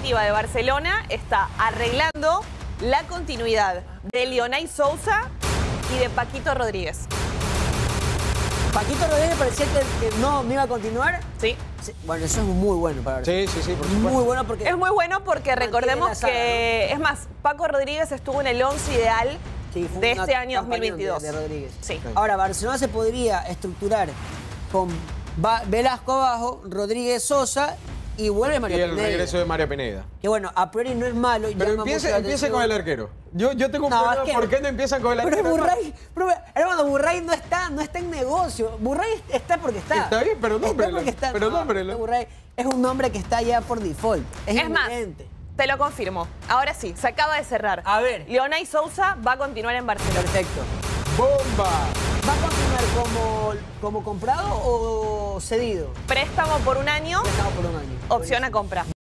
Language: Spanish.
directiva de Barcelona está arreglando la continuidad de Lionel Sousa y de Paquito Rodríguez. Paquito Rodríguez parecía que no iba a continuar. Sí. Sí, bueno, eso es muy bueno para Barcelona. Sí, por supuesto. Muy bueno porque... Es muy bueno porque recordemos la saga, que... Es más, Paco Rodríguez estuvo en el 11 ideal Sí, fue de una este año campaña 2022. de Rodríguez. Sí. Ahora, Barcelona se podría estructurar con Velasco abajo, Rodríguez Sosa y vuelve Mario Y el Pineda. regreso de Mario Pineda. Que bueno, a priori no es malo. Pero llama mucho la empiece atención. con el arquero. Yo tengo un No, problema. es que- ¿Por qué no empiezan con el arquero? Pero Burray, hermano, Burray no está en negocio. Burray está porque está. Está bien, pero nómbrelo, Está porque está. pero No, nómbrelo. Burray es un nombre que está ya por default. Es más, evidente. te lo confirmo. Ahora sí, se acaba de cerrar. A ver. Lionel Sousa va a continuar en Barcelona. Perfecto. ¡Bomba! ¿Va a continuar como comprado o cedido? Préstamo por un año, Prestado por un año. opción a compra.